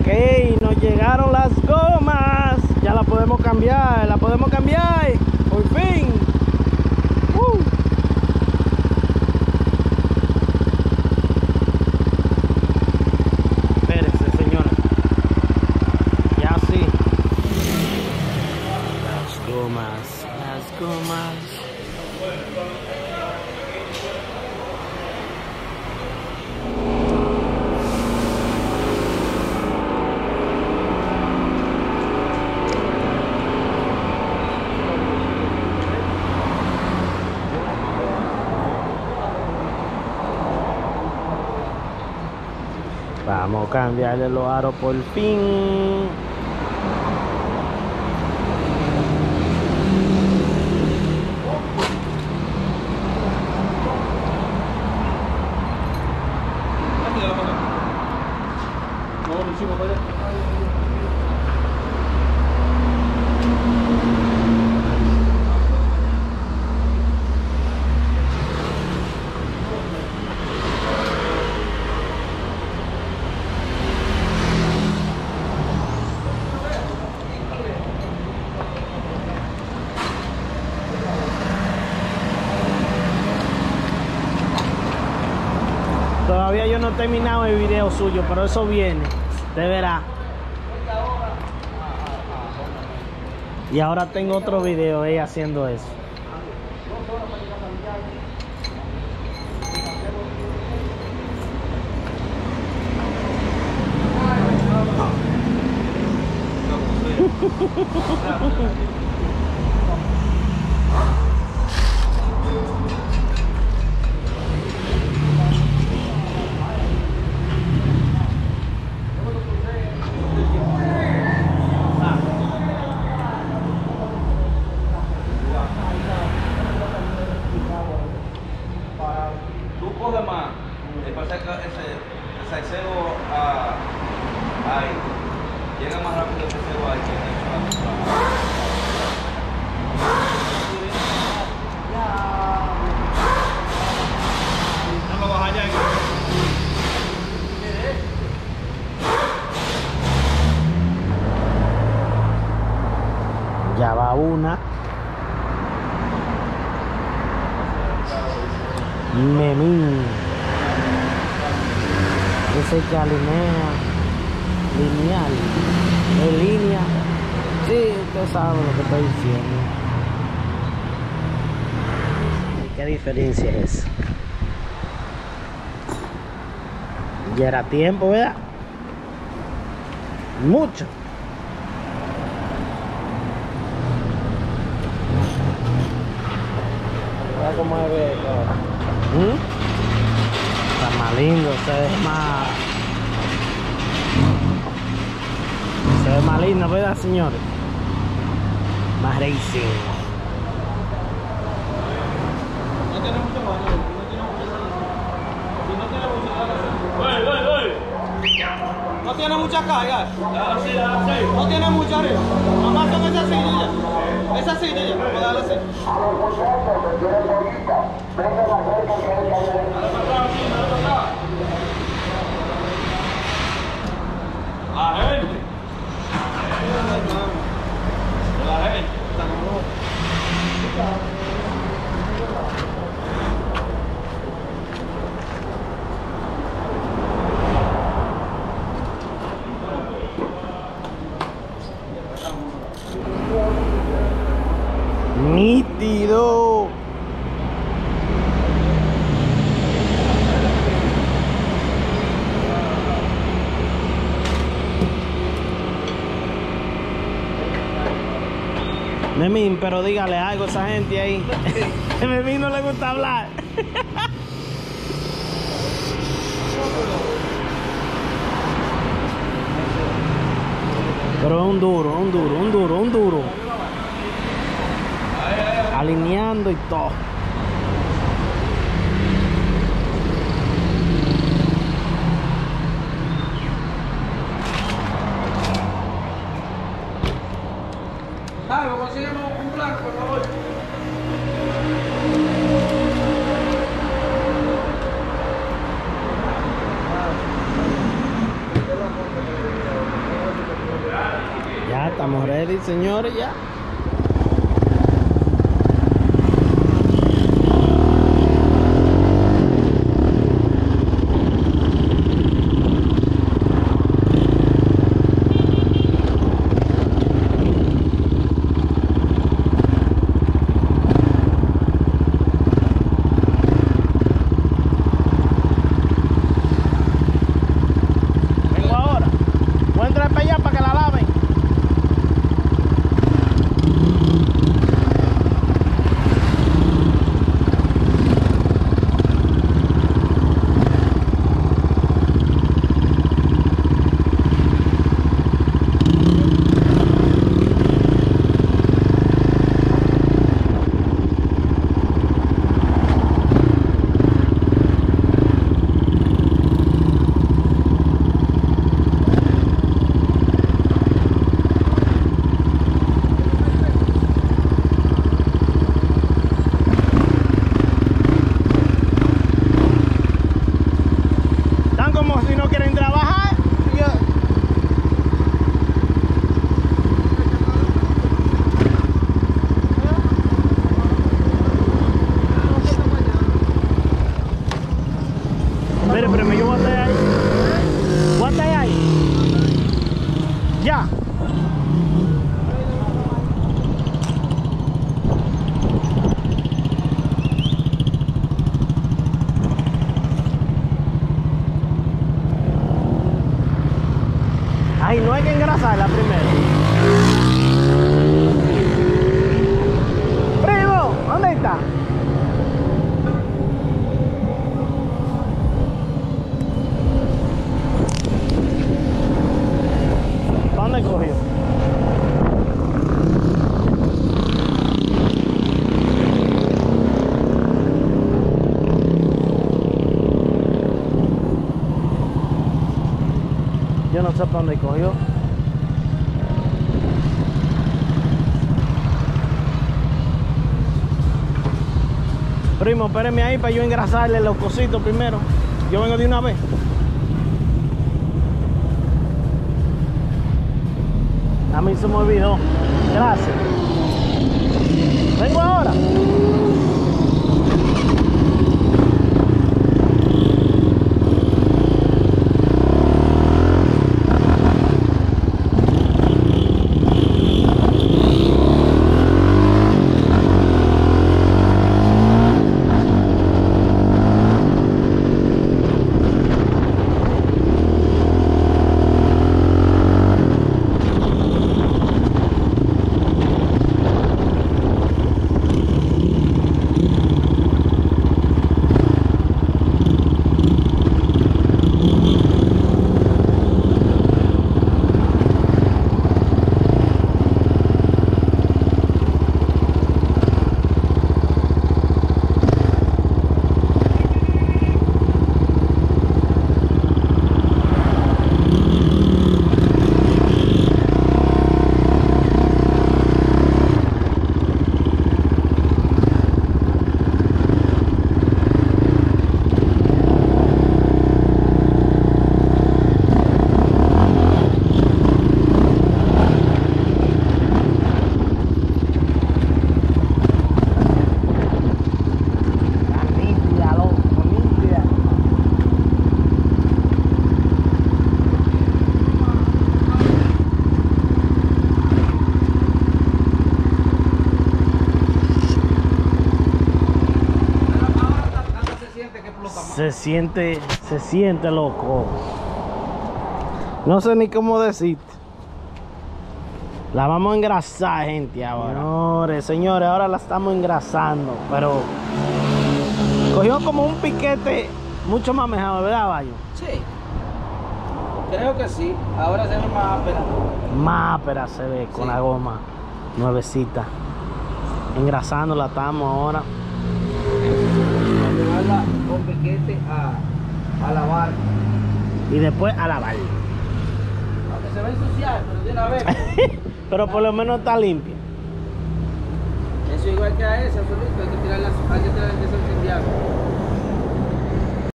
Ok, nos llegaron las gomas. Ya la podemos cambiar, por fin. Espérense, señores. Ya sí. Las gomas. Vamos a cambiarle los aros por fin. Todavía yo no he terminado el video suyo, pero eso viene, de verá. Y ahora tengo otro video ella haciendo eso. Tú coges más, después ese cebo ahí, llega más rápido ese cebo ahí. No lo vas allá. Ya va una. Memín. Ese que alinea lineal. En línea. Sí, usted sabe lo que estoy diciendo. ¿Qué diferencia es esa? Ya era tiempo, ¿verdad? Mucho. Mira cómo se ve todo. Está más lindo, se ve más lindo, ¿verdad, señores? Más racing. No tiene mucho más, no tiene mucha carga. No tiene mucha arriba. Nomás son esas sillas. Esas sillas, vamos a darle así. La gente. La gente. Nítido. Memín, pero dígale algo a esa gente ahí. A Memín no le gusta hablar. Pero es un duro. Alineando y todo. Dale, consígueme un blanco, por favor. Estamos ready, señores, ya. Ay, no hay que engrasarla primero. Primo, ¿dónde está? ¿Dónde cogió? Yo no sé para dónde cogió. Primo, espéreme ahí para yo engrasarle los cositos primero. Yo vengo de una vez. A mí se me olvidó. Gracias. Vengo ahora. Se siente loco. No sé ni cómo decirte. La vamos a engrasar, gente, ahora. Señores, ahora la estamos engrasando. Pero cogió como un piquete mucho más mejor, ¿verdad, Bayo? Sí. Creo que sí. Ahora se ve más ápera. Más ápera se ve con la goma nuevecita. Engrasándola estamos ahora. Llevarla con piquete a lavar. Y después a lavar. Aunque se va a ensuciar, pero de una vez. Pero por lo menos está limpia. Eso igual que a esa, solito, hay que tirar el desincendiario.